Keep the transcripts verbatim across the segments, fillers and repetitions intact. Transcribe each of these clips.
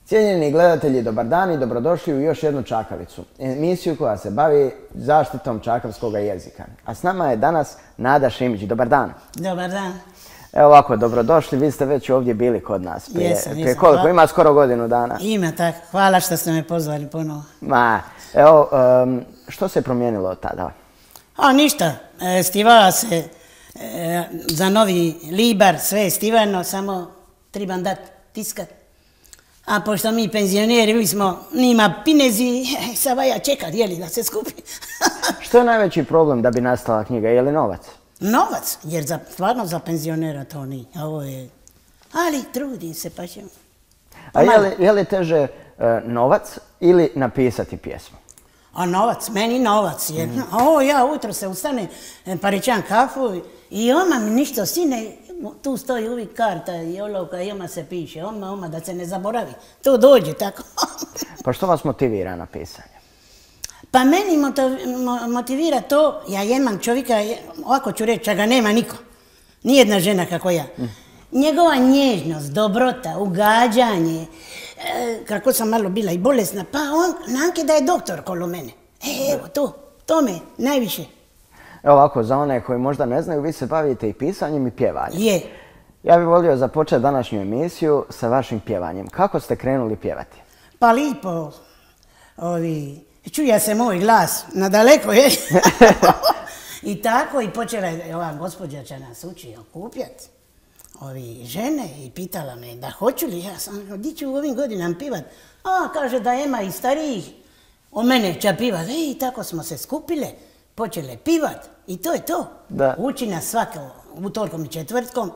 Cijenjeni gledatelji, dobar dan i dobrodošli u još jednu Čakavicu, emisiju koja se bavi zaštitom čakavskog jezika. A s nama je danas Nada Šimić. Dobar dan. Dobar dan. Evo ovako, dobrodošli, vi ste već ovdje bili kod nas. Prije, jesam, prije jesam. koliko? Ima skoro godinu dana. Ima tako. Hvala što ste me pozvali ponovo. Ma, evo, um, što se promijenilo od tada? A ništa. E, stivala se e, za novi libar, sve je stivano, samo trebam dat tiskat. A pošto mi penzioneri, mi smo, nima pinezi, sada ja čekat, jeli, da se skupi. Što je najveći problem da bi nastala knjiga? Je li novac? Novac, jer za, stvarno za penzionera to nije. Ovo je... Ali trudim se, pa ćemo. A je li, je li teže uh, novac ili napisati pjesmu? A novac, meni novac. Jer, mm. O, ja ujutro se ustane, paričam kafu i oma mi ništa sine, tu stoji uvijek karta i olovka i oma se piše, oma, oma, da se ne zaboravi. To dođe tako. Pa što vas motivira na pisanje? Pa meni motivira to, ja imam čovjeka, ovako ću reći, ga nema niko. Nijedna žena kako ja. Mm. Njegova nježnost, dobrota, ugađanje, e, kako sam malo bila i bolesna, pa on nanke da je doktor kolo mene. E, evo to, to me najviše. Evo ovako, za one koji možda ne znaju, vi se bavite i pisanjem i pjevanjem. Je. Ja bih volio započeti današnju emisiju sa vašim pjevanjem. Kako ste krenuli pjevati? Pa lipo, ovi, čuja se moj glas, nadaleko je. I tako i počela je, ova gospođa će nas uči okupjati. Ovi žene i pitala me da hoću li, ja sam, di ću u ovim godinama pivat? A, kaže da ima i starijih, o mene će pivat. E, i tako smo se skupile, počele pivat i to je to. Da. Uči nas svako utorkom i četvrtkom.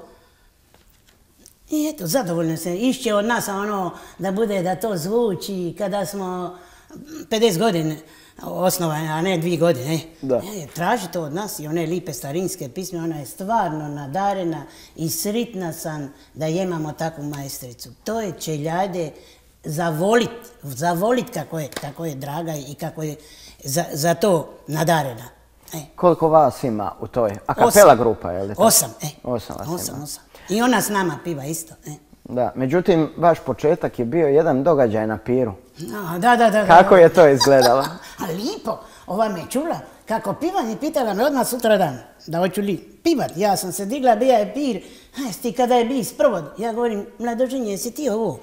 I eto, zadovoljno se išće od nas ono da bude da to zvuči kada smo pedeset godine osnovane, a ne dvije godine. Da. E, traži to od nas i one lipe starinske pisme, ona je stvarno nadarena i sritna sam da imamo takvu majstricu. To je Čeljade zavolit, zavolit kako je, kako je draga i kako je za, za to nadarena. E. Koliko vas ima u toj akapela grupa, je li to? Osam, e. Osam vas osam, ima. osam. I ona s nama piva isto, e. Da, međutim, vaš početak je bio jedan događaj na piru. A, da, da, da. Kako je to izgledalo? A lipo, ova me čula, kako pivanje, pitala me odmah sutra dan, da hoću li pivat. Ja sam se digla, bija je pir, jes ti kada je bi sprovod. Ja govorim, mladoženje, jesi ti ovo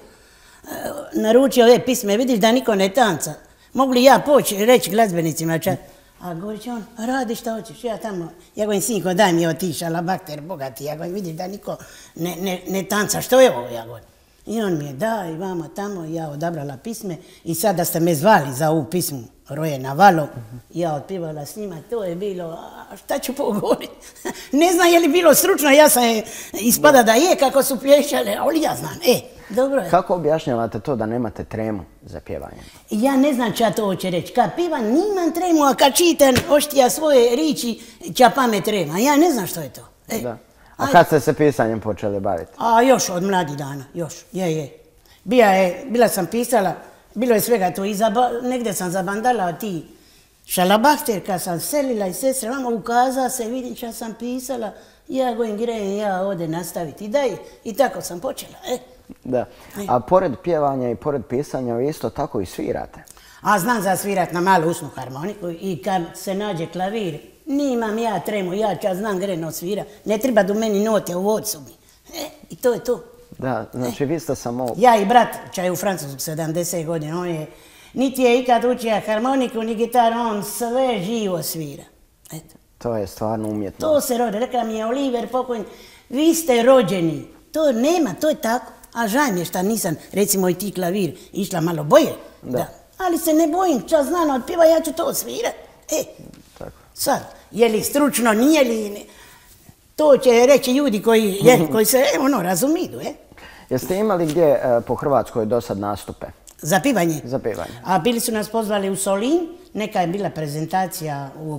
naručio ove pisme, vidiš da niko ne tanca. Mogu li ja poći reći glazbenicima čak? A govorit će on, radi šta hoćeš, ja tamo, ja govorim, sinko, daj mi otiša, labakter, bogati, ja govorim, vidiš da niko ne, ne, ne tanca, što je ovo, ja govorim. I on mi je da, i vama tamo, ja odabrala pisme i sad da ste me zvali za ovu pismu, Roje na valo, ja otpivala s njima, to je bilo, a šta ću pogovoriti? Ne znam je li bilo stručno, ja sam je, ispada da je kako su plješale, ali ja znam, e, dobro je. Kako objašnjavate to da nemate tremu za pjevanje? Ja ne znam ča to hoće reći, kad pivam nimam tremu, a kad čitam oštija svoje riči, ča pamet trema, ja ne znam što je to. E. Da. A kad ste se pisanjem počeli baviti? A još od mladih dana, još, je, je. Bila, je, bila sam pisala, bilo je svega to, i zaba, negdje sam zabandala ti šalabahter, kad sam selila i sestre, vama ukaza se, vidim šta sam pisala, ja gojem grejem, ja ode nastaviti, daj, i tako sam počela, e. Da, a pored pjevanja i pored pisanja vi isto tako i svirate? A znam zasvirat na malu usnu harmoniku i kad se nađe klavir, nimam ja tremu, ja čas znam greno svira, ne treba do meni note u ocu mi. E, i to je to. Da, znači vi ste samo... Ja i brat, čaj u Francusku sedamdeset godina, on je, niti je ikad učio harmoniku, ni gitaru, on sve živo svira. Eto. To je stvarno umjetno. To se rode, rekla mi je Oliver pokojni, vi ste rođeni, to nema, to je tako. A žaj mi je šta nisam, recimo i ti klavir, išla malo boje. Da. Da. Ali se ne bojim, čas znano od piva, ja ću to svirat. E, tako. Sad, je li stručno, nije li, ne, to će reći ljudi koji, je, koji se, ono, razumiju, e. Jeste imali gdje e, po Hrvatskoj do sad nastupe? Za pivanje? Za pivanje. A bili su nas pozvali u Solin, neka je bila prezentacija u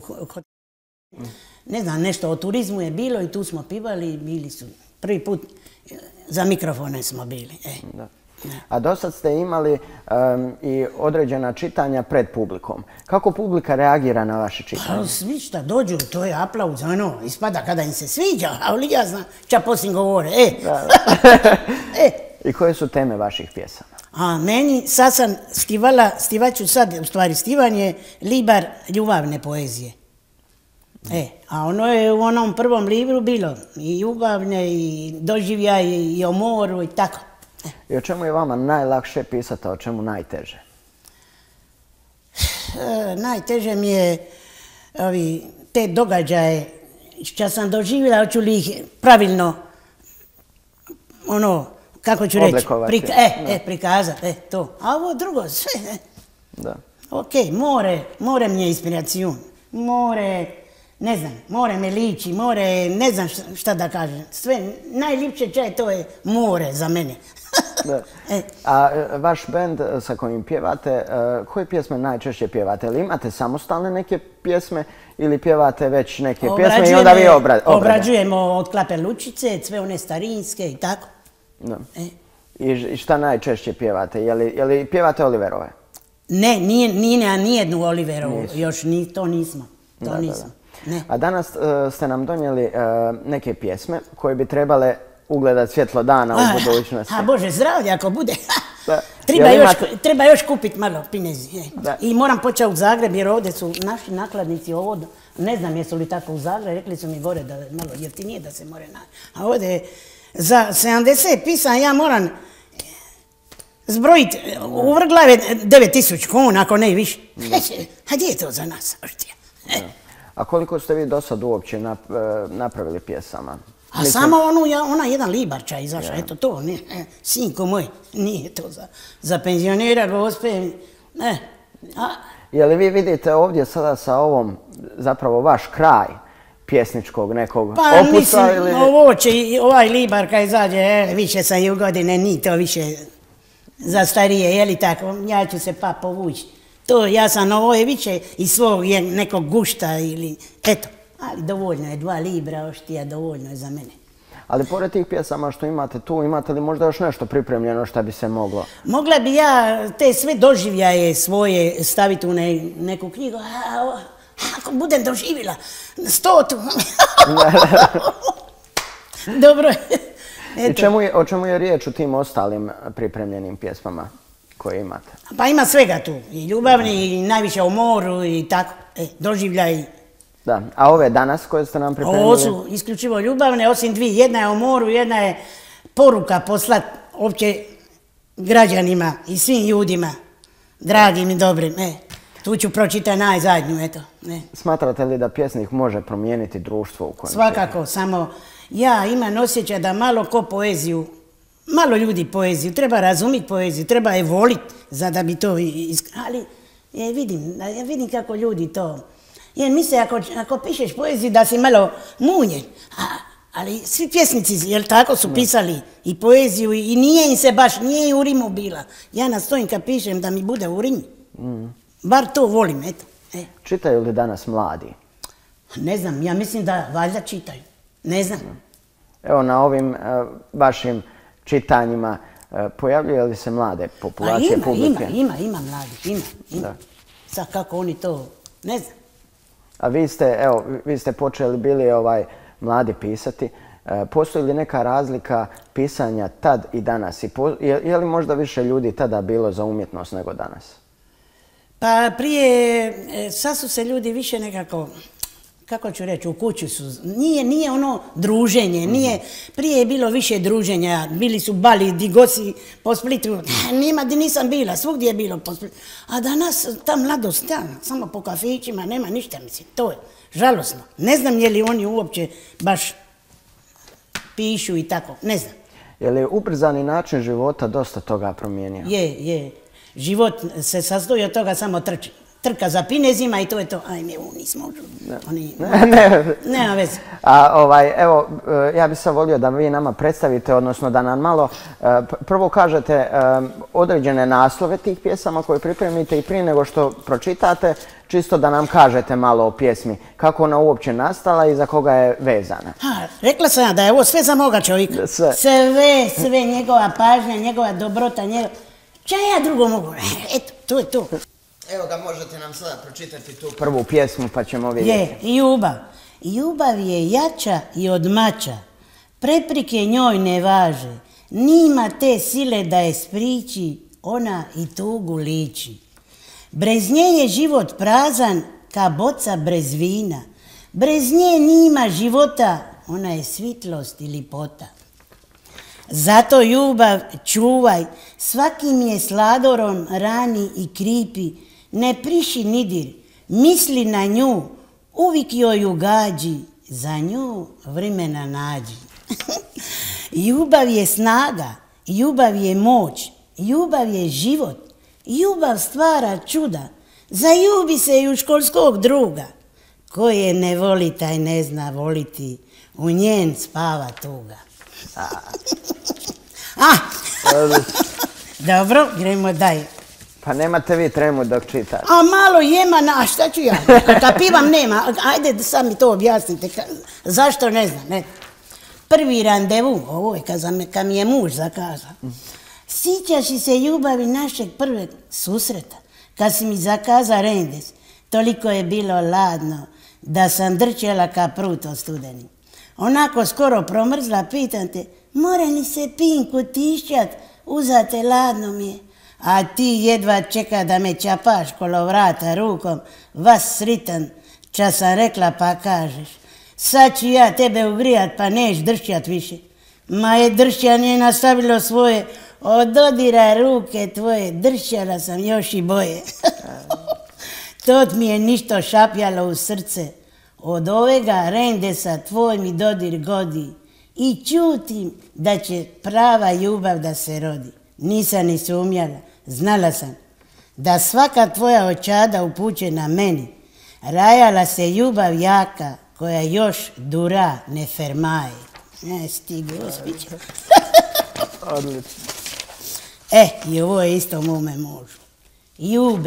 mm. ne znam, nešto o turizmu je bilo i tu smo pivali, bili su prvi put za mikrofone smo bili. E. Da. A do sad ste imali um, i određena čitanja pred publikom. Kako publika reagira na vaše čitanje? Pa svi šta dođu, to je aplauz, ono, ispada kada im se sviđa, ali ja znam, ča poslije govore, e. Da, da. E, I koje su teme vaših pjesama? A meni, sad sam stivala, stivaću sad, u stvari stivan je libar ljubavne poezije. E, a ono je u onom prvom libru bilo i ljubavne, i doživljaj, i o moru, i tako. E. I o čemu je vama najlakše pisati, a o čemu najteže? E, najteže mi je ovi, te događaje što sam doživjela, hoću li ih pravilno, ono, kako ću reći, prika, e, e, prikazati, e, to. A ovo drugo, sve, e. Da. Ok, more, more mi je inspiracijun. More, ne znam, more me liči, more, ne znam šta da kažem. Sve, najljepše čaj to je more za mene. Da. E. A vaš bend sa kojim pjevate, koje pjesme najčešće pjevate? Ili imate samostalne neke pjesme ili pjevate već neke pjesme i onda vi obra, obrade? Obrađujemo od Klape Lučice, sve one starinske i tako. Da. E. I šta najčešće pjevate? Je li, je li pjevate Oliverove? Ne, nije, nije nijednu Oliverovu, Nisu. još ni, to nismo. To da, nismo. Da, da. Ne. A danas uh, ste nam donijeli uh, neke pjesme koje bi trebale ugledati svjetlo dana u a, budućnosti. A Bože zdravlje ako bude. treba, još, imate... treba još kupiti malo pinezi. I moram početi u Zagreb jer ovdje su naši nakladnici ovo, ne znam jesu li tako u Zagreb, rekli su mi gore da malo jeftinije da se more naći. A ovdje za sedamdeset pisan ja moram zbrojiti u vrglave devet tisuća kuna, ako ne i više. A gdje je to za nas? A koliko ste vi do sad uopće napravili pjesama? A Mislim... samo onu, ona jedan libarča izašla, ja. Eto to, ne, sinko moj, nije to za, za penzionera, gospe, ne. A... Je li vi vidite ovdje sada sa ovom, zapravo vaš kraj pjesničkog nekog pa, opusa? Pa mislim, ili... ovo će, ovaj libar kad izađe, e, više sam i u godine, nije to više za starije, je li tako, ja ću se pa povući. To, ja sam ovo je više iz svog nekog gušta ili, eto. Ali dovoljno je, dva libra oštija, dovoljno je za mene. Ali pored tih pjesama što imate tu, imate li možda još nešto pripremljeno što bi se moglo? Mogla bi ja te sve doživljaje svoje staviti u ne, neku knjigu. A, ako budem doživjela stotu. Dobro. I čemu je, o čemu je riječ u tim ostalim pripremljenim pjesmama koje imate? Pa ima svega tu. I ljubavni, i najviše o moru, i tako. E, doživljaj. Da, a ove danas koje ste nam pripremili? Ovo su isključivo ljubavne, osim dvije. Jedna je o moru, jedna je poruka poslat opće građanima i svim ljudima, dragim i dobrim. E, tu ću pročitati najzadnju, eto. E. Smatrate li da pjesnik može promijeniti društvo u kojem? Svakako, samo ja imam osjećaj da malo ko poeziju, malo ljudi poeziju, treba razumjeti poeziju, treba je voliti, za da bi to isk... Ali ja vidim, ja vidim kako ljudi to... Jer misle, ako, ako pišeš poeziju, da si malo munjen. A, ali svi pjesnici, jel tako, su pisali i poeziju i nije im se baš, nije i u rimu bila. Ja nastojim kad pišem da mi bude u rimu. Mm. Bar to volim, eto. E. Čitaju li danas mladi? Ne znam, ja mislim da valjda čitaju. Ne znam. Evo, na ovim uh, vašim čitanjima uh, pojavljuje li se mlade populacije, ima, publike? Ima, ima, ima mladih, ima. ima. Sad kako oni to, ne znam. A vi ste, evo, vi ste počeli bili ovaj mladi pisati. E, postoji li neka razlika pisanja tad i danas? I po, je, je li možda više ljudi tada bilo za umjetnost nego danas? Pa prije, sad su se ljudi više nekako, kako ću reći, u kući su. Nije, nije ono druženje, nije, prije je bilo više druženja, bili su bali, di gosi po Splitu, nima di nisam bila, svugdje je bilo po Splitu. A danas ta mladost, ja, samo po kafićima, nema ništa, mislim, to je žalosno. Ne znam je li oni uopće baš pišu i tako, ne znam. Je li ubrzani način života dosta toga promijenio? Je, je. Život se sastoji od toga samo trči. Trka za pinezima i to je to. Ajme, u nismo. Oni, ne, ne. Nema veze. A ovaj, evo, ja bih sad volio da vi nama predstavite, odnosno da nam malo, prvo kažete određene naslove tih pjesama koje pripremite i prije nego što pročitate, čisto da nam kažete malo o pjesmi, kako ona uopće nastala i za koga je vezana. Ha, rekla sam ja da je ovo sve za moga čovjeka. Sve. Sve, sve, njegova pažnja, njegova dobrota, njegova... Če ja drugo mogu? Eto, to je to. Evo ga, možete nam sada pročitati tu prvu pjesmu pa ćemo vidjeti. Je, ljubav. Ljubav je jača i od mača. Preprike njoj ne važe. nima te sile da je spriči, ona i tugu liči. Brez nje je život prazan, ka boca brez vina. Brez nje nima života, ona je svitlost i lipota. Zato ljubav čuvaj, svakim je sladorom rani i kripi, ne priši nidir, misli na nju, uvijek joj ugađi, za nju vremena nađi. Ljubav je snaga, ljubav je moć, ljubav je život, ljubav stvara čuda, zaljubi se i u školskog druga. Koje ne voli, taj ne zna voliti, u njen spava tuga. A, dobro, gremo dalje. Pa nemate vi tremu dok čitate. A malo jema, a šta ću ja? Kad pivam nema, ajde sad mi to objasnite, zašto ne znam, ne. Prvi randevu, ovo je kad mi je muž zakazao. Sjećaš li se ljubavi našeg prvog susreta, kad si mi zakazao rendes, toliko je bilo ladno, da sam drčela ka prut od studeni. Onako skoro promrzla, pitam te, more li se pinku tišćat, uzate ladno mi je. A ti jedva čeka da me čapaš kolo vrata rukom, vas sritan, ča sam rekla pa kažeš. Sad ću ja tebe ugrijat pa neš dršćat više. Ma je dršćanje nastavilo svoje, od dodira ruke tvoje, dršćala sam još i boje. Tot mi je ništo šapjalo u srce, od ovega rendesa tvoj mi dodir godi i čutim da će prava ljubav da se rodi. Nisam ni sumnjala, znala sam da svaka tvoja očada upućena meni, rajala se ljubav jaka koja još dura ne fermaje. Ne stigu, uspiće. Odlično. E, i ovo je isto mome mužu. Ljube.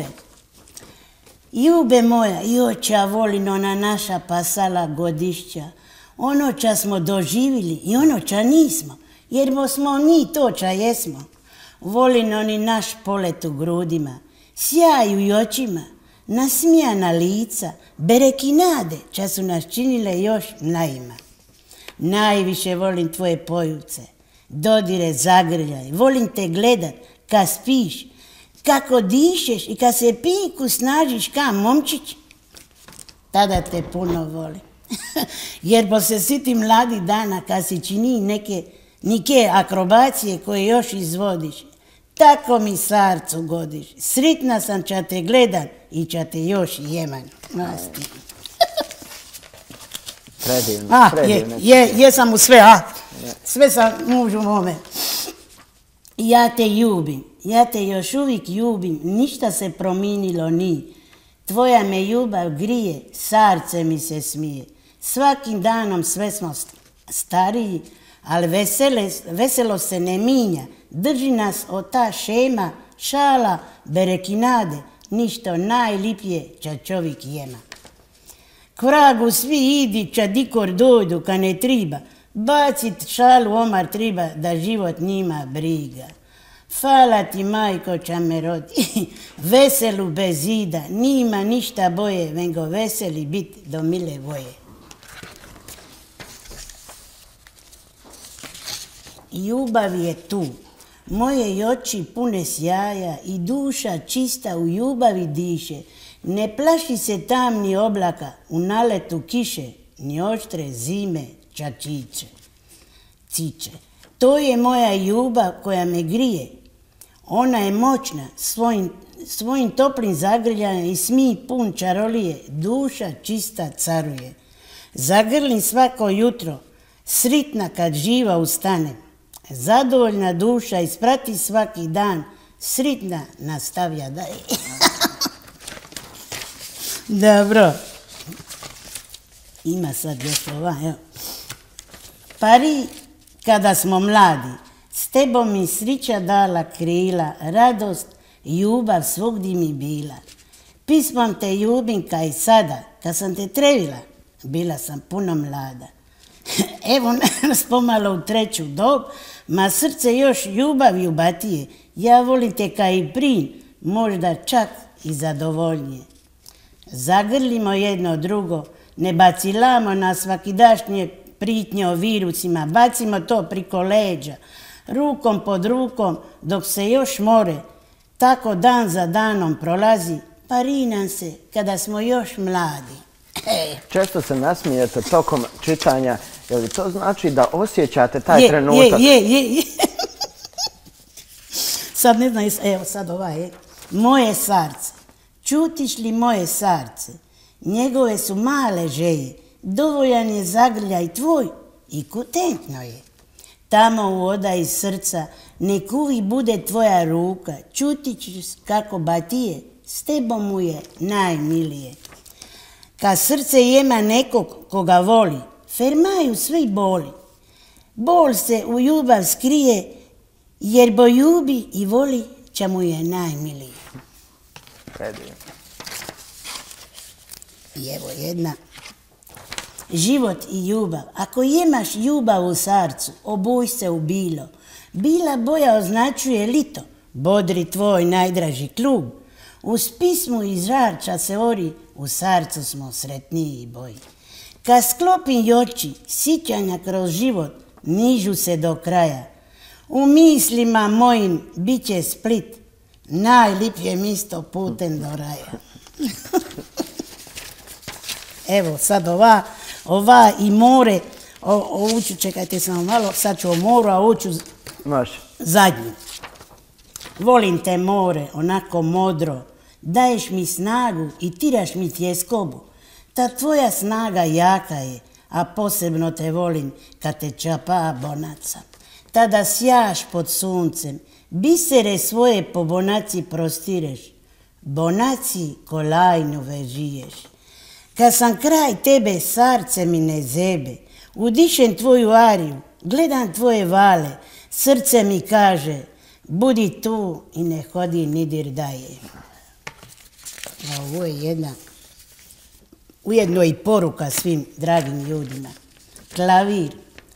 Ljube moja, i oča volin ona naša pasala godišća. Ono ča smo doživili i ono ča nismo, jer smo mi to ča jesmo. Volin oni naš polet u grudima, sjaju i očima, nasmijana lica, berekinade, ča su nas činile još mlajima. Najviše volim tvoje pojuce, dodire zagrljaj, volim te gledat, kad spiš, kako dišeš i kad se pinku snažiš ka momčić, tada te puno volim. Jer po se siti mladi dana kad si čini neke, nike akrobacije koje još izvodiš, tako mi sarcu godiš. Sritna sam ča te gledat i ča te još jeman. Predivno, a, predivno. Je, je, jesam u sve, a? Sve sam mužu mome. Ja te ljubim, ja te još uvijek ljubim, ništa se prominilo ni. Tvoja me ljubav grije, sarce mi se smije. Svakim danom sve smo stariji, ali vesele, veselo se ne minja. Drži nas od ta šema, šala, berekinade, ništo najlipije ča čovjek jema. K vragu svi idi ča dikor dojdu ka ne triba, bacit šalu omar triba da život njima briga. Fala ti majko ča me rodi, veselu bez zida, nima ništa boje, vengo veseli bit do mile voje. Ljubav je tu, moje oči pune sjaja i duša čista u ljubavi diše. Ne plaši se tamni oblaka u naletu kiše, ni oštre zime čačiće. Ciče. To je moja ljubav koja me grije. Ona je moćna, svojim, svojim toplim zagrljanjem i smih pun čarolije, duša čista caruje. Zagrlim svako jutro, sritna kad živa ustane. Zadovoljna duša isprati svaki dan, sritna nastavlja dalje. Dobro. Ima sad još ova, evo. Pari, kada smo mladi, s tebom mi srića dala krila, radost i ljubav svugdje mi bila. Pismom te ljubim kaj sada, kad sam te trevila, bila sam puno mlada. Evo nas pomalo u treću dob, ma srce još ljubav ljubatije. Ja volim te kaj i prin, možda čak i zadovoljnije. Zagrlimo jedno drugo, ne bacilamo na svakidašnje pritnje o virusima, bacimo to priko leđa. rukom pod rukom, dok se još more, tako dan za danom prolazi, pa rinam se kada smo još mladi. Često se nasmijete tokom čitanja, je li to znači da osjećate taj trenutak? Je, je, je, je. Sad ne znam, evo sad ovaj je. Moje sarce, čutiš li moje sarce? Njegove su male želje, dovoljan je zagrljaj tvoj i kutentno je. Tamo u odaji srca, nek uvijek bude tvoja ruka, čutit ćeš kako batije, s tebom mu je najmilije. Kad srce ima nekog koga voli, fermaju svi boli. Bol se u ljubav skrije, jer bo ljubi i voli ča mu je najmilije. Predivno. I evo jedna. Život i ljubav. Ako imaš ljubav u srcu, obuj se u bilo. Bila boja označuje lito, bodri tvoj najdraži klub. Uz pismu i žarča se ori, u srcu smo sretniji i boji. Kad sklopim oči, sićanja kroz život, nižu se do kraja. U mislima mojim bit će Split, najlipje misto putem do raja. Evo sad ova, ova i more, ovu ću, čekajte samo malo, sad ću o moru, a ovu ću zadnju. Volim te more, onako modro, daješ mi snagu i tiraš mi tjeskobu. Ta tvoja snaga jaka je, a posebno te volim kad te čapa bonaca. Tada sjaš pod suncem, bisere svoje po bonaci prostireš, bonaci kolajnu vežiješ. Kad sam kraj tebe, srce mi ne zebe, udišem tvoju ariju, gledam tvoje vale, srce mi kaže, budi tu i ne hodi nidir daje. Ovo je jedna, ujedno i poruka svim dragim ljudima. Klavir.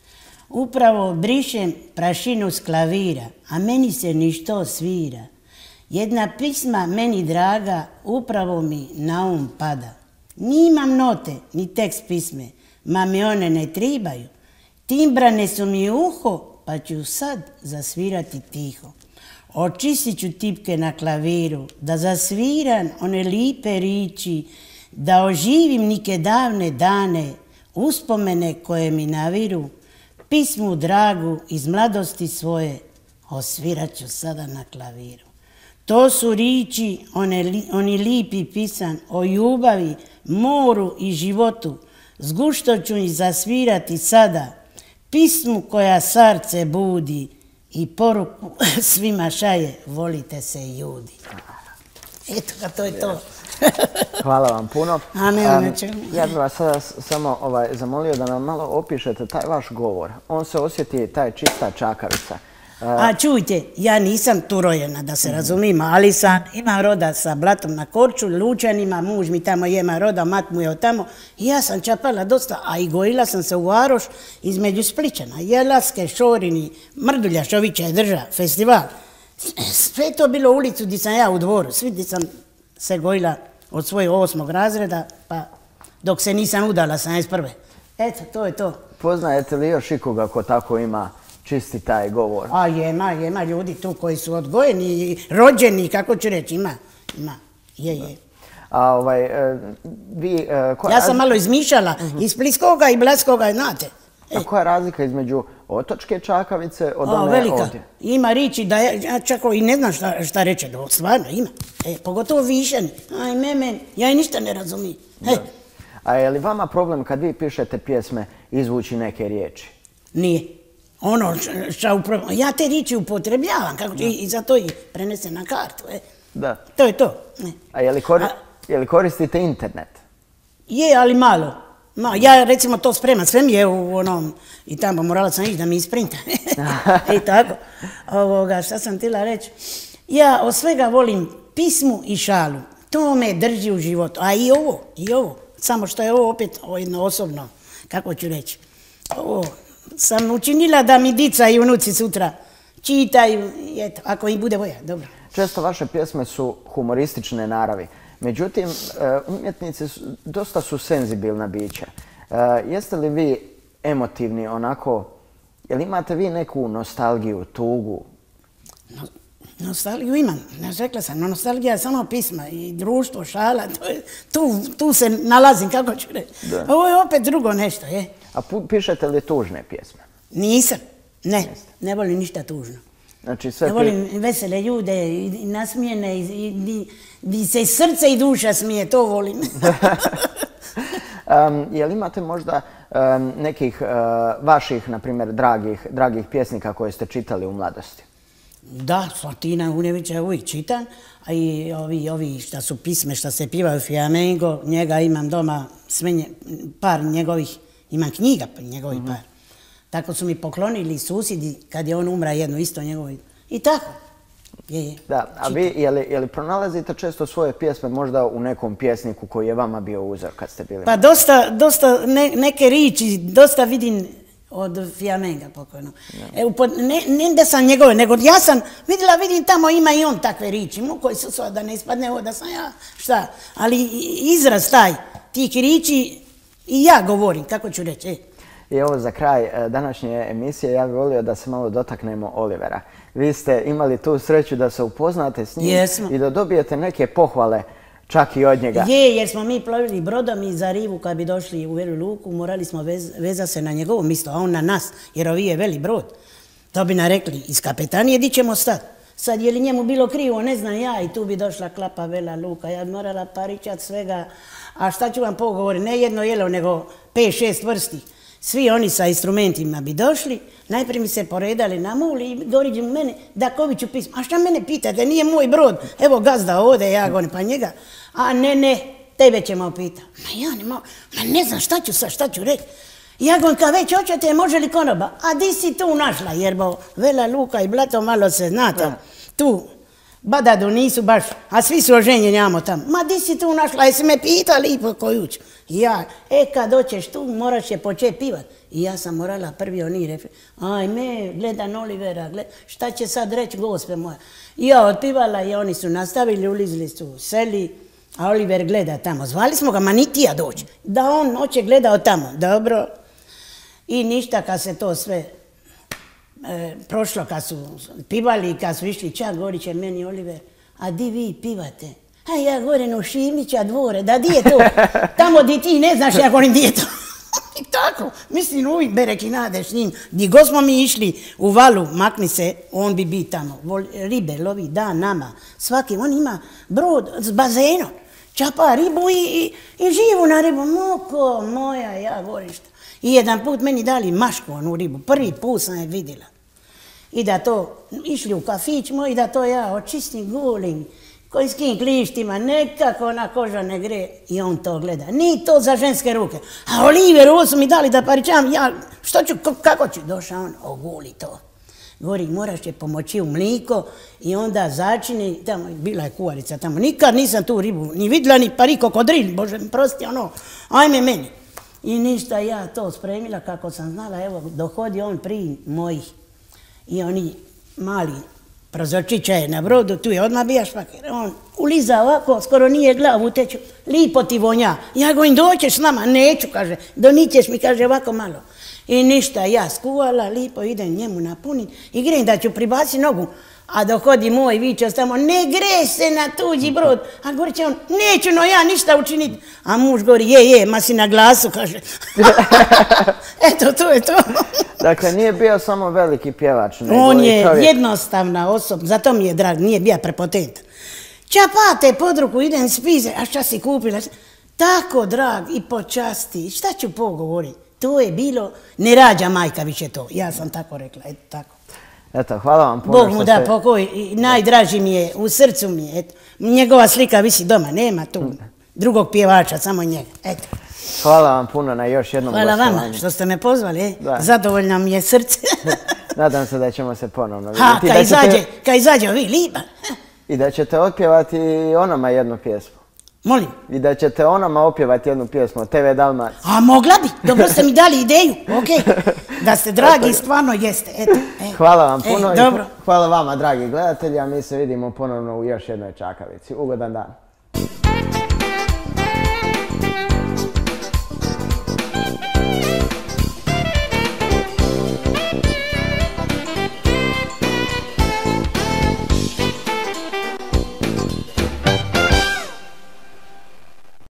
Upravo brišem prašinu s klavira, a meni se ništo svira. Jedna pisma meni draga, upravo mi na um pada. Nimam note, ni tekst pisme, ma mi one ne tribaju. Timbrane su mi uho, pa ću sad zasvirati tiho. Očistit ću tipke na klaviru, da zasviram one lipe riči, da oživim nike davne dane, uspomene koje mi naviru, pismu dragu iz mladosti svoje, osvirat ću sada na klaviru. To su riči, one, oni lipi pisan o ljubavi, moru i životu, s gušto ću ih zasvirati sada, pismu koja srce budi i poruku svima šaje, volite se ljudi. Eto, to je to. Hvala vam puno. A ne, um, ja bih vas sada samo ovaj, zamolio da nam malo opišete taj vaš govor. On se osjeti, taj čista čakavica. Uh, A čujte, ja nisam tu rojena, da se razumimo, ali sam, imam roda sa Blatom na Korču, Lučanima, muž mi tamo ima roda, mat mu je od tamo. I ja sam čapala dosta, a i gojila sam se u Varoš između Spličana, Jelaske, Šorini, Mrdulja, Šovića je drža, festival. Sve to bilo u ulicu gdje sam ja u dvoru, svi gdje sam se gojila od svojeg osmog razreda, pa dok se nisam udala sedamdeset prve. Eto, to je to. Poznajete li još ikoga ko tako ima čisti taj govor? A ima, ima ljudi tu koji su odgojeni, rođeni, kako ću reći, ima, ima, je, je. A ovaj, vi... Ja sam malo izmišljala, i Splitskoga i Blatskoga, znate. A koja je razlika između otočke čakavice od one ovdje? Velika. Ima riči da ja čak i ne znam šta reče, stvarno ima. Pogotovo višeni. Aj, memen, ja i ništa ne razumijem. A je li vama problem kad vi pišete pjesme izvući neke riječi? Nije. Ono što upravo... Ja te riječi upotrebljavam i zato ih prenese na kartu. Da. To je to. A je li koristite internet? Je, ali malo. Ja recimo to spremam, sve mi je u onom... I tamo morala sam ići da mi isprinta. I tako. Šta sam htjela reći? Ja od svega volim pismu i šalu. To me drži u životu. A i ovo, i ovo. Samo što je ovo opet jedno osobno, kako ću reći. Ovo sam učinila da mi dica i unuci sutra čitaju, eto, ako im bude volja, dobro. Često vaše pjesme su humoristične naravi, međutim, umjetnici dosta su senzibilna bića. Jeste li vi emotivni onako Jel imate vi neku nostalgiju, tugu? Nostalgiju imam, rekla sam, nostalgija je samo pisma i društvo, šala, tu se nalazim, kako ću reći. Ovo je opet drugo nešto, je. A pišete li tužne pjesme? Nisam, ne, ne volim ništa tužno. Ne volim vesele ljude, i nasmijene, i se srce i duša smije, to volim. Jel imate možda nekih vaših, na primjer, dragih pjesnika koje ste čitali u mladosti? Da, Slatina Unevića uvijek čitam, a i ovi šta su pisme, šta se pivaju flamengo, njega imam doma, par njegovih, imam knjiga njegovih par. Tako su mi poklonili susjedi kad je on umra jedno isto njegovo. I tako. Da, a vi, je li pronalazite često svoje pjesme možda u nekom pjesniku koji je vama bio uzor kad ste bili? Pa dosta, dosta, neke riči, dosta vidim od Flamenga pokojno. Ne da sam njegove, nego ja sam vidjela, vidim tamo ima i on takve riči, koji su sve da ne ispadne ovo da sam ja, šta, ali izraz taj, tih riči i ja govorim, kako ću reći. I ovo za kraj današnje emisije, ja bih volio da se malo dotaknemo Olivera. Vi ste imali tu sreću da se upoznate s njim i da dobijete neke pohvale čak i od njega. Je, jer smo mi plovili brodom i za rivu kad bi došli u Velu Luku, morali smo vezati se na njegovo mjesto, a on na nas, jer ovi je veli brod. To bi nam rekli, iz kapetanije di ćemo stati. Sad je li njemu bilo krivo, ne znam ja, i tu bi došla klapa Vela Luka, ja bi morala paričat svega. A šta ću vam pogovoriti, ne jedno jelo, nego pet, šest vrsti. Svi oni sa instrumentima bi došli, najprije mi se poredali na mul i dođu mene, da kovi ću pismo. A šta mene pitate, nije moj brod, evo gazda ovdje, ja govorim, pa njega. A ne, ne, tebe ćemo pitati. Ma ja ne mogu, ma ne znam šta ću sad, šta ću reći. Ja govorim, kad već hoćete, može li konoba? A di si tu našla, jer bo Vela Luka i Blato malo se znate, tu. Badadu nisu baš, a svi su oženjeni amo tamo. Ma di si tu našla, jesi me pitala lipo koju ću? Ja, e kad doćeš tu moraš je početi pivat. I ja sam morala prvi oni reći, ajme, gledam Olivera, šta će sad reći gospe moja. I ja otpivala i oni su nastavili, ulizli su u seli, a Oliver gleda tamo. Zvali smo ga, ma niti ja doći. Da on noće gledao tamo, dobro. I ništa kad se to sve prošlo, kad su pivali, kad su išli čak, govori će meni Oliver, a di vi pivate? A ja govorim u Šimića dvore, da di je to? Tamo di ti ne znaš, ja govorim di je to. I tako, mislim uvijek berek i nade s njim. Gdje god smo mi išli u valu, makni se, on bi bi tamo. Ribe lovi, da, nama, svaki, on ima brod s bazenom. Čapa ribu i živu na ribu. Moko moja, ja govorim šta. I jedan put meni dali mašku onu ribu, prvi put sam je vidjela. I da to, išli u kafić moj, i da to ja očistim gulim, koji s kim klištima, nekako ona koža ne gre. I on to gleda. Ni to za ženske ruke. A Oliver, ovo su mi dali da paričam, ja, što ću, kako ću? Došao on, oguli to. Govori, moraš je pomoći u mliko i onda začini, tamo, bila je kuvarica tamo, nikad nisam tu ribu ni vidjela, ni pari kokodril, bože mi prosti, ono, ajme meni. I ništa, ja to spremila kako sam znala, evo, dohodi on prije mojih. I oni mali prozorčića je na brodu, tu je odmah bija špaker. On uliza ovako, skoro nije glavu uteču, lipo ti vonja. Ja govorim, doćeš s nama, neću, kaže, donićeš mi, kaže, ovako malo. I ništa, ja skuvala, lipo idem njemu napunit i grem da ću pribaci nogu. A dohodi moj vičas tamo, ne gre se na tuđi brod. A govori će on, neću no ja ništa učiniti. A muž govori, je, je, ma si na glasu, kaže. Eto, to je to. Dakle, nije bio samo veliki pjevač, nego on je jednostavna osoba, zato mi je drag, nije bio prepotent. Čapate pod ruku, idem spize, a šta si kupila? Tako drag i počasti, šta ću pogovoriti? To je bilo, ne rađa majka više to, ja sam tako rekla, eto tako. Eto, hvala vam puno. Bog mu da pokoj, najdraži mi je, u srcu mi je, eto. Njegova slika visi doma, nema tu drugog pjevača, samo njega, eto. Hvala vam puno na još jednom gostovanju. Hvala vama što ste me pozvali, zadovoljno mi je srce. Nadam se da ćemo se ponovno vidjeti. Ha, kad izađe ovi Liban. I da ćete otpjevati onama jednu pjesmu. Molim? I da ćete onama opjevati jednu pjesmu, te ve Dalmacija. A mogla bi, dobro ste mi dali ideju, okej. Da ste dragi, stvarno jeste, eto. Hvala vam puno i hvala vama, dragi gledatelji, a mi se vidimo ponovno u još jednoj Čakavici. Ugodan dan.